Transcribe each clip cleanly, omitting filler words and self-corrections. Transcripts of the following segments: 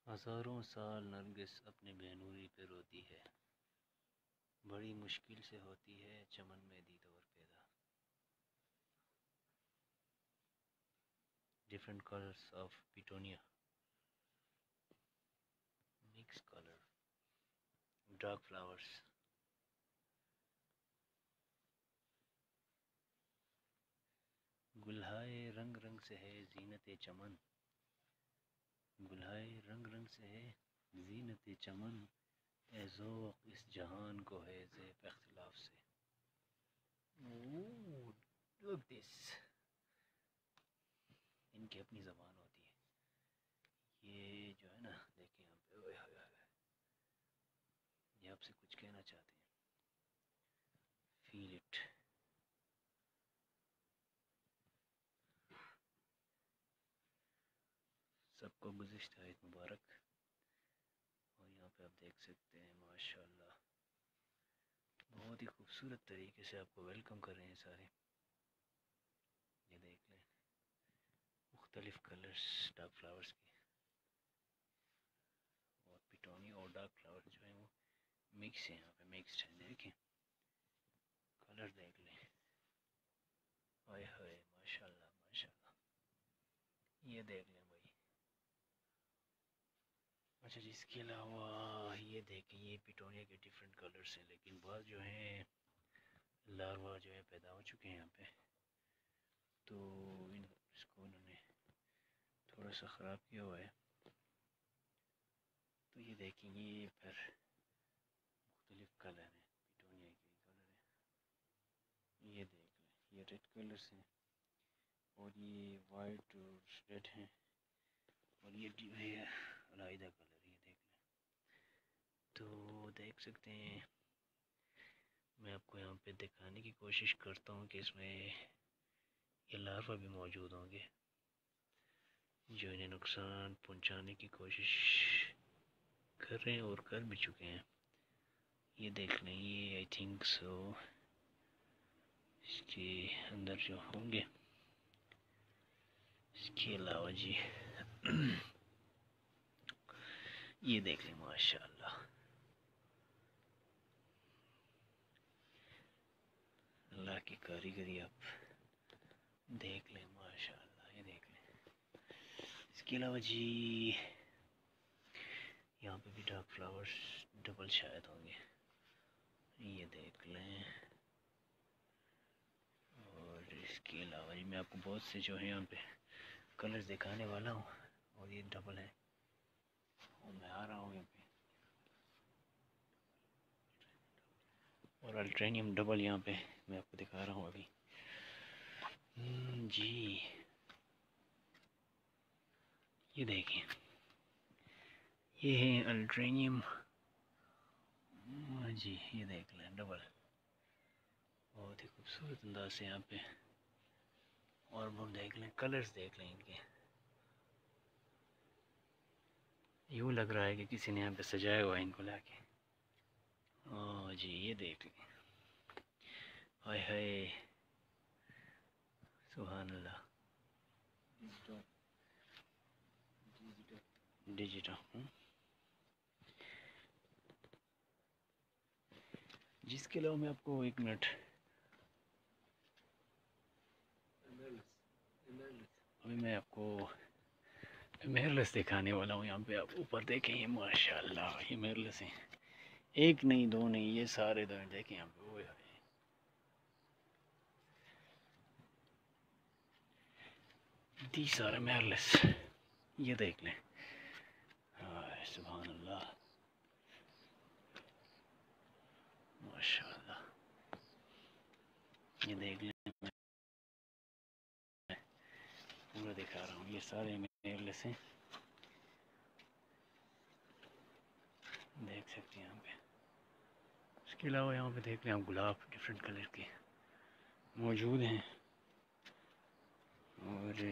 हज़ारों साल नरगिस अपने बेनूरी पे रोती है, बड़ी मुश्किल से होती है चमन में दीदोर पैदा। Different colors of petunia, mixed color, dark flowers. गुलहाए रंग रंग से है जीनत चमन, गुलहाए रंग रंग से है जीनत चमन, ए ज़ौक़ इस जहान को है ज़ेब इख्तिलाफ से। Ooh, look this, इनकी अपनी ज़बान होती है। ये जो है ना, देखिए यहाँ पे, ओए होए होए, ये आपसे कुछ कहना चाहते हैं। Feel it. सबको गुज़िश्ता ईद मुबारक। और यहाँ पे आप देख सकते हैं माशाल्लाह, बहुत ही खूबसूरत तरीके से आपको वेलकम कर रहे हैं सारे। ये देख लें, मुख्तलिफ़ कलर्स डार्क फ्लावर्स के, और पिटोनी और डार्क फ्लावर जो है वो मिक्स है, यहाँ पे मिक्सड है। देखें कलर, देख लें, हाय हाय माशाल्लाह माशाल्लाह। ये देख लें भाई। अच्छा जी, इसके अलावा ये देखें, ये पिटोनिया के डिफरेंट कलर्स हैं, लेकिन बाद जो है लार्वा जो है पैदा हो चुके हैं यहाँ पे, तो इसको उन्होंने थोड़ा सा ख़राब किया हुआ है। तो ये देखेंगे, ये फिर मुख्तलिफ़ कलर हैं, पिटोनिया के कलर हैं। ये देख लें, ये रेड कलर्स हैं, और ये वाइट और रेड हैं, और ये है अलहदा कलर। ये देख लें, तो देख सकते हैं। मैं आपको यहाँ पे दिखाने की कोशिश करता हूँ कि इसमें ये लार्वा भी मौजूद होंगे जो इन्हें नुकसान पहुँचाने की कोशिश कर रहे हैं और कर भी चुके हैं। ये देख लें, ये आई थिंक सो इसके अंदर जो होंगे। इसके अलावा जी ये देख लें माशाल्लाह, अल्लाह की कारीगरी आप देख लें माशाल्लाह। ये देख लें। इसके अलावा जी यहाँ पे भी डार्क फ्लावर्स डबल शायद होंगे। ये देख लें, और इसके अलावा जी मैं आपको बहुत से जो है यहाँ पे कलर्स दिखाने वाला हूँ, और ये डबल है। और मैं आ रहा हूँ यहाँ पे, और अल्ट्रेनियम डबल यहाँ पे मैं आपको दिखा रहा हूँ अभी। जी ये देखिए, ये है अल्ट्रेनियम जी। ये देख लें डबल, बहुत ही खूबसूरत अंदाज से यहाँ पे। और वो देख लें, कलर्स देख लें इनके, यूँ लग रहा है कि किसी ने यहाँ पे सजाया हुआ है इनको लाके। ओह जी ये देख लें, हाय हाय सुभान अल्लाह। डिजिटल जिसके अलावा मैं आपको एक मिनट, अभी मैं आपको मेरलेस दिखाने वाला हूँ। यहाँ पे आप ऊपर देखें, ये माशाल्लाह ये मेरलेस हैं, एक नहीं दो नहीं, ये सारे देखें यहाँ पे। वो दीज आर मेरलेस, ये देख लें, सुभान अल्लाह माशाल्लाह। ये देख लें, मैं पूरा दिखा रहा हूँ, ये सारे मेरलेस हैं, देख सकते हैं यहाँ पे। इसके अलावा यहाँ पे देख लें आप, गुलाब डिफरेंट कलर के मौजूद हैं। और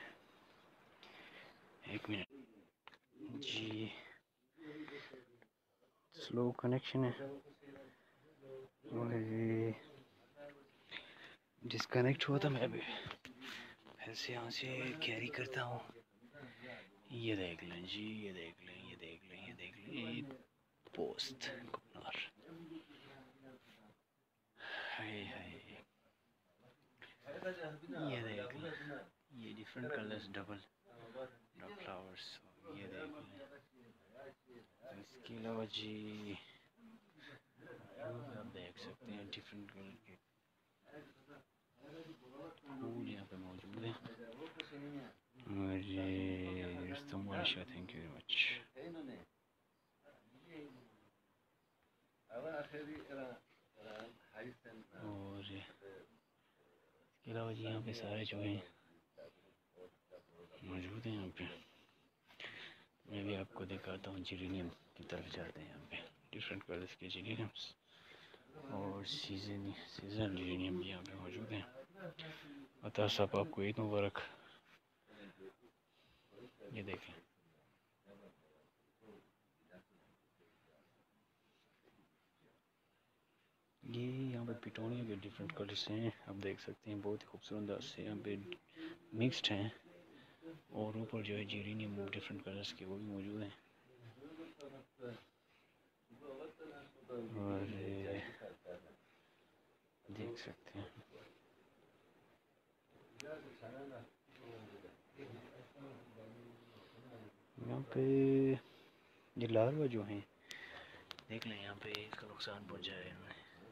एक मिनट जी, स्लो कनेक्शन है, और डिस्कनेक्ट हुआ था। मैं अभी फिर से यहाँ से कैरी करता हूँ। ये देख लें जी, ये देख लें, ये एक पोस्ट कुमार। हाय हाय, ये देख लें, ये डिफरेंट कलर्स डबल फ्लावर्स, ये देख लें। इसके अलावा जी आप देख सकते हैं डिफरेंट कलर के फूल यहाँ पे मौजूद हैं। और ये माशा, थैंक यू वेरी मच। और इसके अलावा जी यहाँ पे सारे जो हैं मौजूद हैं। यहाँ पे मैं भी आपको दिखाता हूँ। जेरेनियम की तरफ जाते हैं। यहाँ पे डिफरेंट कलर्स के जेरेनियम्स और सीजन जेरेनियम भी यहाँ पे मौजूद हैं। अता साहब आपको ईद मुबारक। ये देखें, ये यहाँ पे पिटोनिया के डिफरेंट कलर्स हैं। आप देख सकते हैं बहुत ही खूबसूरत अंदाज से यहाँ पे मिक्स्ड हैं। और ऊपर जो है जेरेनियम डिफरेंट कलर्स के वो भी मौजूद हैं। और देख सकते हैं यहाँ पे ये लार्वा जो हैं, देख लें यहाँ पे इसका नुकसान पहुँचा है इन्होंने।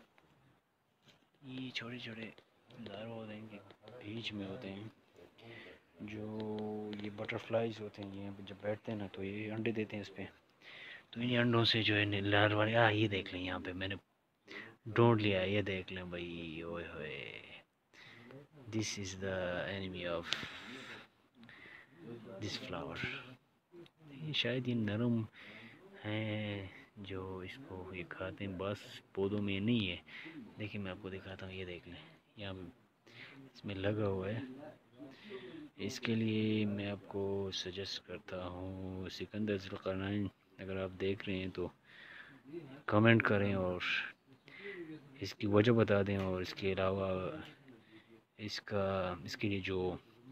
ये छोटे छोटे लार्वा होते हैं, इनके बीच में होते हैं जो ये बटरफ्लाइज होते हैं। यहाँ पे जब बैठते हैं ना तो ये अंडे देते हैं इस पर। तो इन अंडों से जो है लार्वा, ये देख लें यहाँ पे मैंने ढूंढ लिया। ये देख लें भाई, ओए होए, this is the enemy of this flower. ये शायद ये नरम हैं जो इसको ये खाते हैं, बस पौधों में नहीं है। देखिए मैं आपको दिखाता हूँ। ये देख लें यहाँ इसमें लगा हुआ है। इसके लिए मैं आपको सजेस्ट करता हूँ सिकंदर ज़ुल्करनैन, अगर आप देख रहे हैं तो कमेंट करें और इसकी वजह बता दें। और इसके अलावा इसके लिए जो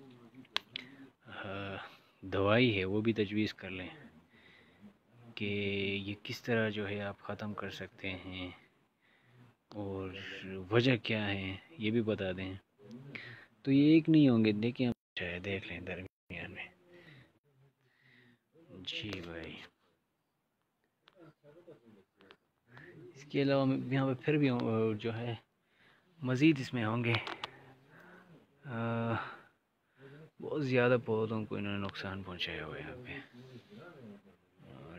दवाई है वो भी तजवीज़ कर लें कि ये किस तरह जो है आप ख़त्म कर सकते हैं और वजह क्या है ये भी बता दें। तो ये एक नहीं होंगे, देखिए हम चाहे देख लें दरमियान में। जी भाई, इसके अलावा यहाँ पे फिर भी जो है मज़ीद इसमें होंगे। बहुत ज़्यादा पौधों को इन्होंने नुकसान पहुँचाया हुआ है यहाँ पे। और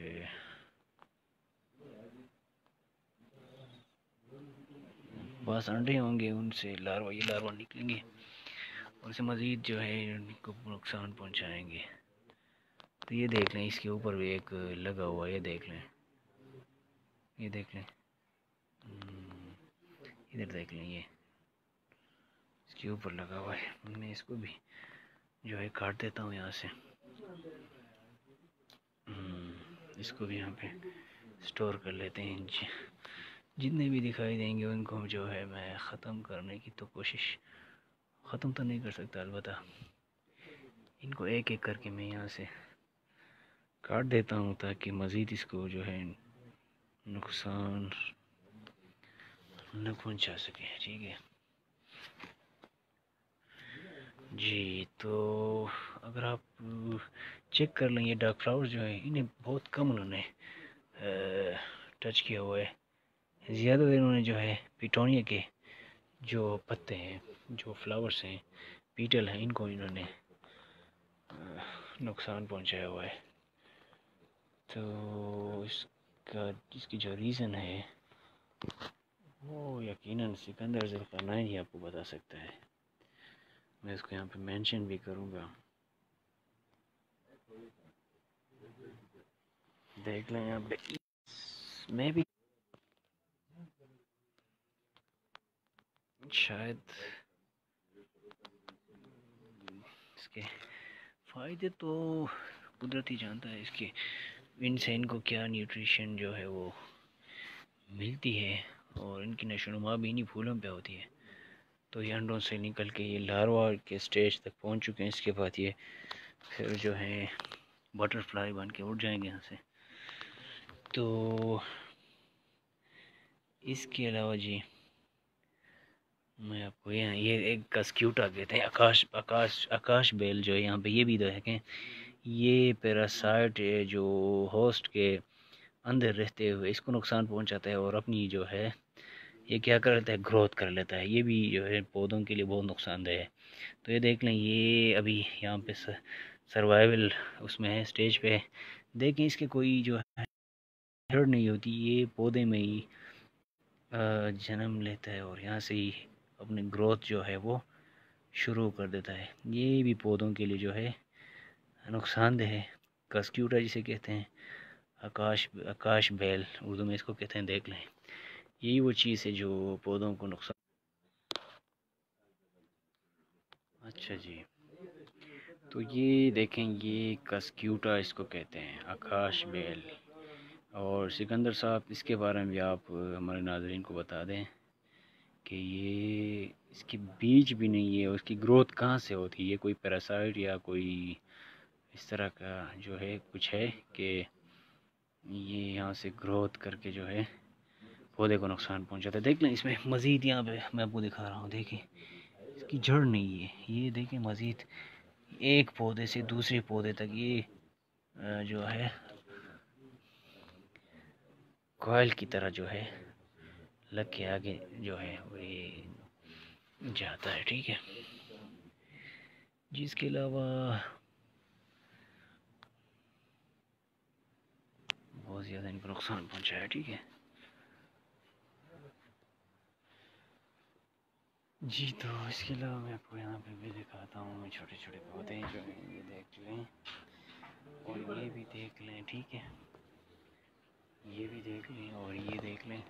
बस अंडे होंगे, उनसे ये लार्वा निकलेंगे और उनसे मज़ीद जो है इनको नुकसान पहुँचाएँगे। तो ये देख लें, इसके ऊपर भी एक लगा हुआ है। ये देख लें, ये देख लें, इधर देख लें, ये इसके ऊपर लगा हुआ है। मैं इसको भी जो है काट देता हूँ यहाँ से। इसको भी यहाँ पे स्टोर कर लेते हैं। जितने भी दिखाई देंगे उनको जो है मैं ख़त्म करने की तो कोशिश, ख़त्म तो नहीं कर सकता अलबत्ता इनको एक एक करके मैं यहाँ से काट देता हूँ ताकि मज़ीद इसको जो है नुकसान न पहुँचा सके। ठीक है जी। तो अगर आप चेक कर लें, ये डार्क फ्लावर्स जो है इन्हें बहुत कम उन्होंने टच किया हुआ है। ज़्यादातर इन्होंने जो है पिटोनिया के जो पत्ते हैं, जो फ्लावर्स हैं, पीटल हैं, इनको इन्होंने नुकसान पहुंचाया हुआ है। तो इसकी जो रीज़न है वो यकीनन सिकंदर ज़ुल्करनैन ही आपको बता सकता है। मैं इसको यहाँ पे मेंशन भी करूँगा, देख लें यहाँ पे। मैं भी शायद इसके फ़ायदे तो कुदरती जानता है, इसके इनसे इनको क्या न्यूट्रिशन जो है वो मिलती है। और इनकी नशोनुमा भी इन्हीं फूलों पे होती है। तो ये अंडों से निकल के ये लार्वा के स्टेज तक पहुंच चुके हैं। इसके बाद ये फिर जो है बटरफ्लाई बन के उड़ जाएंगे यहाँ से। तो इसके अलावा जी मैं आपको यहाँ ये एक कस्क्यूटा कहते हैं, आकाश आकाश आकाश बेल जो है यहाँ पे, ये भी देखें। ये पैरासाइट जो होस्ट के अंदर रहते हुए इसको नुकसान पहुंचाता है और अपनी जो है ये क्या कर लेता है, ग्रोथ कर लेता है। ये भी जो है पौधों के लिए बहुत नुकसानदेह है। तो ये देख लें, ये अभी यहाँ पे सर्वाइवल उसमें है, स्टेज पे है। देखें इसके कोई जो है हेड नहीं होती, ये पौधे में ही जन्म लेता है और यहाँ से ही अपनी ग्रोथ जो है वो शुरू कर देता है। ये भी पौधों के लिए जो है नुकसानदेह है। कस्क्यूटा जिसे कहते हैं, आकाश आकाश बेल उर्दू में इसको कहते हैं, देख लें। यही वो चीज़ है जो पौधों को नुकसान। अच्छा जी, तो ये देखें, ये कस्क्यूटा इसको कहते हैं, आकाश बेल। और सिकंदर साहब इसके बारे में भी आप हमारे नाज़रीन को बता दें कि ये इसकी बीज भी नहीं है, उसकी ग्रोथ कहाँ से होती है? ये कोई पैरासाइट या कोई इस तरह का जो है कुछ है कि ये यहाँ से ग्रोथ करके जो है पौधे को नुकसान पहुँचाता है? देख लें इसमें मज़ीद, यहाँ पे मैं आपको दिखा रहा हूँ, देखें इसकी जड़ नहीं है। ये देखें मज़ीद एक पौधे से दूसरे पौधे तक ये जो है कॉइल की तरह जो है लग के आगे जो है वो ये जाता है। ठीक है जी, इसके अलावा बहुत ज़्यादा इनको नुकसान पहुंचाया। ठीक है जी, तो इसके अलावा मैं आपको यहाँ पे भी दिखाता हूँ छोटे छोटे पौधे जो हैं, ये देख लें और ये भी देख लें। ठीक है, ये भी देख लें और ये देख लें।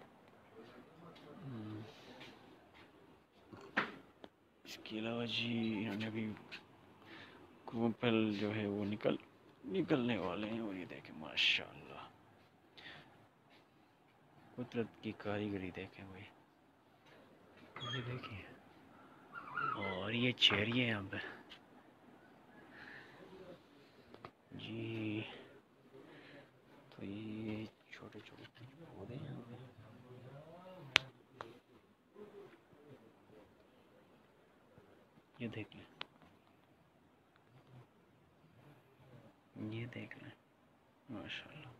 इसके अलावा जी इन्होंने अभी कोपल जो है वो निकलने वाले हैं। और ये देखें माशाल्लाह, कुदरत की कारीगरी देखें भाई, ये देखिए। और ये चेरी है यहाँ पे जी। तो ये छोटे छोटे पौधे हैं यहाँ पे, ये देख लें, ये देख लें माशाल्लाह।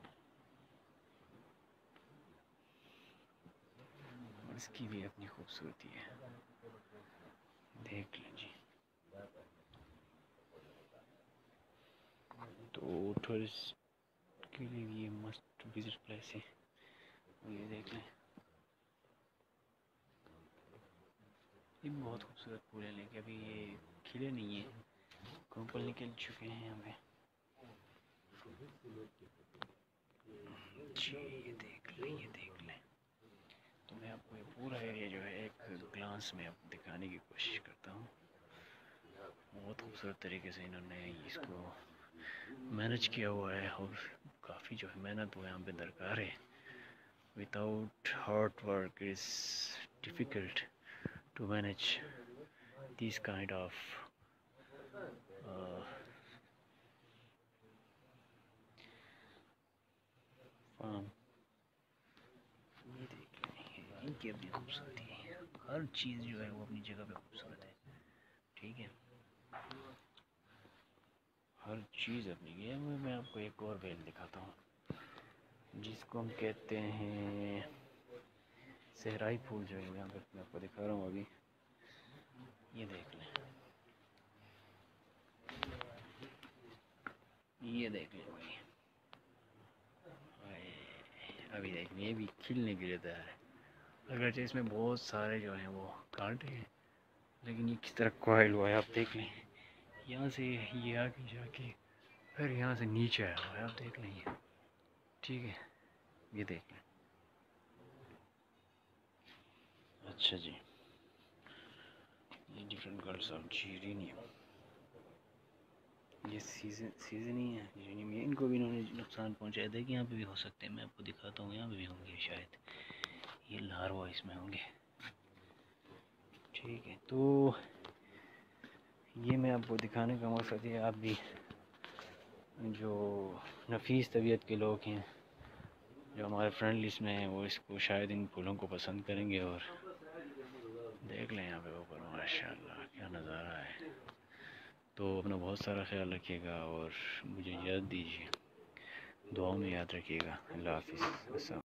और इसकी भी अपनी खूबसूरती है, देख लें जी। तो टूरिस्ट के लिए ये मस्ट विजिट प्लेस है। और ये देख लें, ये बहुत खूबसूरत फूल है, लेकिन अभी ये खिले नहीं है, कोपल निकल चुके हैं यहाँ पे जी। ये देख लें, ये देख लें। तो मैं आपको ये पूरा एरिया जो है एक ग्लांस में आपको दिखाने की कोशिश करता हूँ। बहुत खूबसूरत तरीके से इन्होंने इसको मैनेज किया हुआ है और काफ़ी जो है मेहनत वो यहाँ पे दरकार है। Without hard work is difficult to manage this kind of farm. ये देखिए, इनकी अपनी खूबसूरती है, हर चीज़ जो है वो अपनी जगह पे खूबसूरत है। ठीक है, हर चीज़ अपनी है। मैं आपको एक और बेल दिखाता हूँ जिसको हम कहते हैं सहराई फूल, जो है यहाँ पे मैं आपको दिखा रहा हूँ अभी। ये देख लें, ये देख लें भाई, अभी देख लें, ये भी खिलने के लिए तैयार है। अगरचे इसमें बहुत सारे जो हैं वो कांटे हैं, लेकिन ये किस तरह कॉइल हुआ है आप देख लें। यहाँ से ये आगे जाके फिर यहाँ से नीचे आया हुआ है, आप देख लें ये। ठीक है, ये देख लें। अच्छा जी, ये डिफरेंट कलर्स ऑफ जीरेनियम, ये सीजन ही है जीरेनियम। ये इनको भी इन्होंने नुकसान पहुँचाया। देखिए यहाँ पे भी हो सकते हैं, मैं आपको दिखाता हूँ, यहाँ पे भी होंगे शायद, ये लार्वा इसमें होंगे। ठीक है, तो ये मैं आपको दिखाने का मकसद है, आप भी जो नफीस तबीयत के लोग हैं जो हमारे फ्रेंड लिस्ट में है वो इसको शायद इन फूलों को पसंद करेंगे। और देख लें यहाँ पे ऊपर माशाल्लाह क्या नज़ारा है। तो अपना बहुत सारा ख्याल रखिएगा और मुझे याद दीजिए, दुआ में याद रखिएगा। अल्लाह हाफिज़।